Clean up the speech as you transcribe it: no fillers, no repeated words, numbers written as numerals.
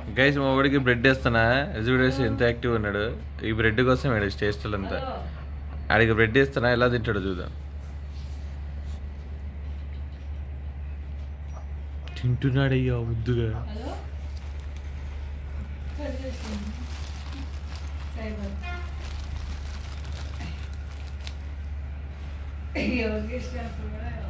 Guys మా వాడికి bread వేస్తున్నా చూడేసి ఎంత యాక్టివ్ ఉన్నాడు. ఈ బ్రెడ్ కోసం వాడు టేస్టల్ అంతా. ఆడికి బ్రెడ్ వేస్తున్నా ఎలా తింటాడో చూద్దాం. తింటున్నాడయ్యా ముద్దుగా. ఎవరికి ఇష్టం